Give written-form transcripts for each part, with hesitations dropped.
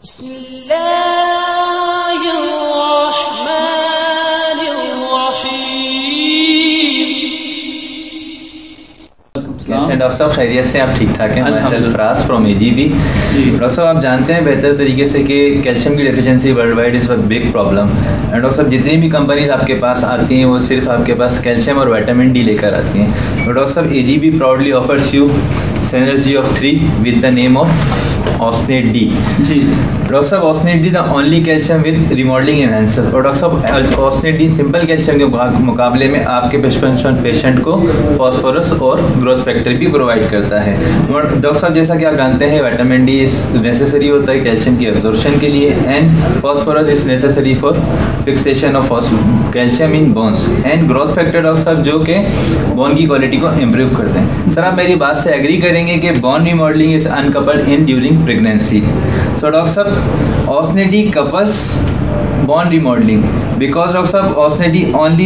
Doctor साहब खैरियत से, आप ठीक ठाक हैं? Faraz from AGB. डॉक्टर साहब, आप जानते हैं बेहतर तरीके से कि कैल्शियम की deficiency world wide is big problem. And doctor साहब, जितनी भी कंपनीज आपके पास आती हैं वो सिर्फ आपके पास कैल्शियम और विटामिन डी लेकर आती हैं। तो डॉक्टर साहब, AGB proudly offers you Synergy of 3 with the name of Osnate D। जी डॉक्टर साहब, Osnate D the only calcium with remodelling enhancer. और डॉक्टर साहब, Osnate D सिंपल कैल्शियम के मुकाबले में आपके पेशेंट को फॉस्फोरस और ग्रोथ फैक्टर भी प्रोवाइड करता है। डॉक्टर साहब, जैसा कि आप जानते हैं, विटामिन डी इज नेसेसरी होता है कैल्शियम की एब्जॉर्प्शन के लिए, and phosphorus is necessary for fixation of calcium in bones, and growth factor doctor साहब जो कि बोन की क्वालिटी को इम्प्रूव करते हैं। सर, आप मेरी बात से एग्री करेंगे कि bone remodelling is uncoupled in during pregnancy. So doctor साहब, Osnate D couples bone remodeling because doctor साहब Osnate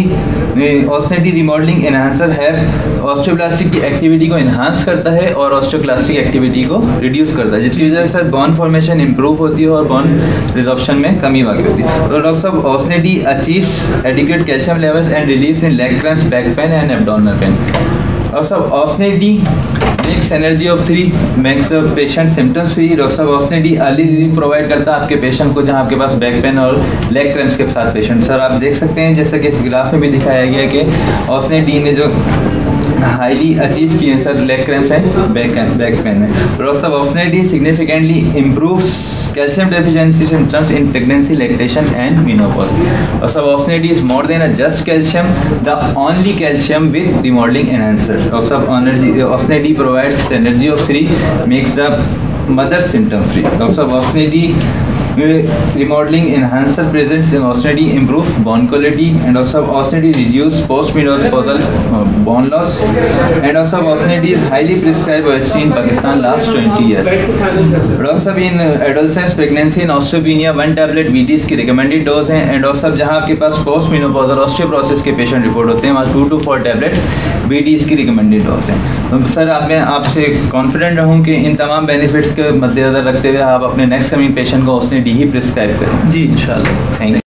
D remodeling enhancer है ऑस्टियोब्लास्टिक की एक्टिविटी को इन्हांस करता है और ऑस्टियोक्लास्टिक एक्टिविटी को रिड्यूस करता है, जिसकी वजह से बोन फॉर्मेशन इंप्रूव होती है और बोन रिजॉर्प्शन में कमी वाक़ई होती है। तो डॉक्टर साहब, Osnate D achieves adequate calcium levels and release in leg cramps, back pain and abdominal pain। Doctor साहब, Osnate D makes Synergy of 3 makes the patient symptoms free। Doctor साहब, Osnate D early relief provide करता है आपके patient को जहां आपके पास back pain और लेग क्रैम्प्स के साथ पेशेंट। सर, आप देख सकते हैं जैसा कि इस ग्राफ में भी दिखाया गया है कि Osnate D ने जो हाईली अचीव किए हैं sir leg cramps and back pain में। डॉक्टर साहब, Osnate D significantly improves calcium deficiency symptoms in pregnancy, lactation and menopause। Doctor साहब, Osnate D is more than a just calcium, the only calcium with remodeling enhancer। Doctor साहब, Osnate D provides Synergy of 3 makes the mother symptom free। Doctor साहब, Osnate D remodeling enhancer presents in Osnate D improve bone quality, and also Osnate D reduce postmenopausal bone loss, and also Osnate D is highly prescribed OSC in Pakistan last 20 years। also in adolescence pregnancy and osteopenia 1 tablet BDs की recommended dose है, and also जहाँ आपके पास postmenopausal osteoporosis के patient report होते हैं वहाँ 2 to 4 tablet BDs की recommended dose है। तो सर, मैं आपसे कॉन्फिडेंट रहूँ कि इन तमाम बेनिफिट्स के मद्देनजर रखते हुए आप अपने नेक्स्ट कमिंग पेशेंट को Osnate D ही प्रिस्क्राइब करें। जी, इंशाल्लाह। Thank you.